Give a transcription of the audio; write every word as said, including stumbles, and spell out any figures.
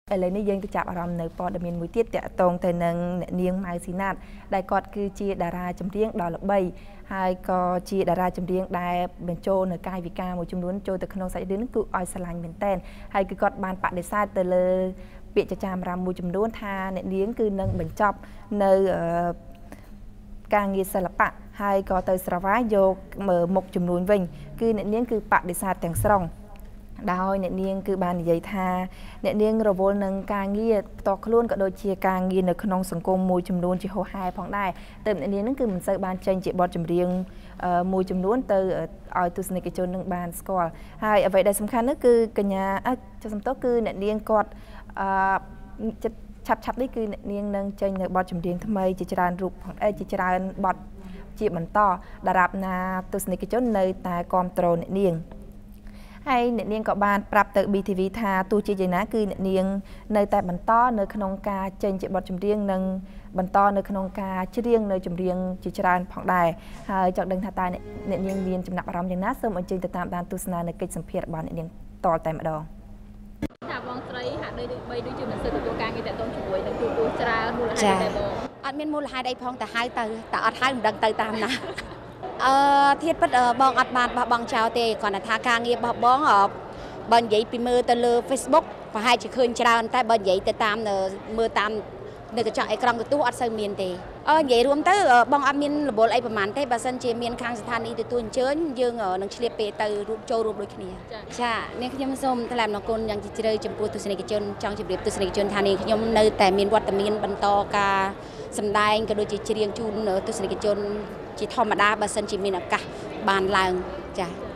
ឥឡូវនេះយើងទៅចាប់អារម្មណ៍នៅព័ត៌មានមួយទៀតតាក់ទងទៅនឹងអ្នកនាងម៉ៅស៊ីណាតដែលគាត់គឺជាតារាចម្រៀងដ៏ល្បីហើយក៏ជាតារាចម្រៀងដែលបញ្ចូលនៅកាយវិការមួយចំនួនចូលទៅក្នុងសាច់រឿងនេះគឺឲ្យស្រឡាញ់មែនតែនហើយគឺគាត់បានបដិសេធទៅលើពាក្យចចាមអារ៉ាមមួយចំនួនថាអ្នកនាងគឺនឹងបញ្ចប់នៅការងារសិល្បៈហើយក៏ទៅស្រវាយយកមុខចំនួនវិញគឺអ្នកនាងគឺបដិសេធទាំងស្រុងដោយអ្នកនាងគឺបាននិយាយថាអ្នកនាងរវល់នឹងការងារផ្ទាល់ខ្លួនក៏ដូចជាការងារនៅក្នុងសង្គមមួយចំនួនជាហោហែផងដែរតែអ្នកនាងនឹងគឺមិនសូវបានចេញជាបទចម្រៀងមួយចំនួនទៅឲ្យទស្សនិកជននឹងបានស្គាល់ហើយអ្វីដែលសំខាន់នោះគឺកញ្ញាចុះសំទោសគឺអ្នកនាងគាត់អឺឆាប់ឆាប់នេះគឺអ្នកនាងនឹងចេញនៅបទចម្រៀងថ្មីជាច្រើនរូបជាច្រើនបទជាបន្តដរាបណាទស្សនិកជននៅតែគ្រប់គ្រងអ្នកនាងហើយអ្នកនាងក៏បានប្រាប់ទៅ ប៊ី ធី វី ថាទោះជាយ៉ាងណាគឺអ្នកនាងនៅតែបន្តនៅក្នុងការចេញជាបទចម្រៀងនិងបន្តនៅក្នុងការច្រៀងនៅចម្រៀងជាច្រើនផងដែរហើយចង់ដឹងថាតើអ្នកនាងមានចំណាប់អារម្មណ៍យ៉ាងណាសូមអញ្ជើញទៅតាមដានទស្សនានៅកិច្ចសម្ភាសន៍របស់អ្នកនាងតតែម្ដងថាបងស្រីហាក់ដូចបីដូចជាមិនសូវទទួលការងារតែតជាមួយនឹងទូទូច្រើនមូលហេតុតែបងអត់មានមូលហេតុអីផងតែហៅទៅតែអត់ហៅមិនដឹងទៅតាមណាអឺធៀបពិតបងអត់បានបោះបង់ចោលទេគ្រាន់តែថាការងាររបស់បងបើនិយាយពីមើលទៅលើ Facebook ប្រហែលជាឃើញច្រើនតែបើនិយាយទៅតាមមើលតាមនៅកញ្ចក់អេក្រង់ទូអត់សូវមានទេអឺនិយាយរួមទៅបងអត់មានរវល់អីប្រហែលទេបើសិនជាមានខាងស្ថានីយ៍ទទួលអញ្ជើញយើងនឹងឆ្លៀតពេលទៅរូបចូលរួមដូចគ្នាចានាងខ្ញុំសូមថ្លែងអំណរគុណយ៉ាងជ្រាលចំពោះទស្សនិកជនចង់ជម្រាបទស្សនិកជនថានាងខ្ញុំនៅតែមានវត្តមានបន្តការសម្ដែងក៏ដូចជាច្រៀងជូនទស្សនិកជនជាធម្មតាបើសិនជាមានឱកាសបានឡើងចា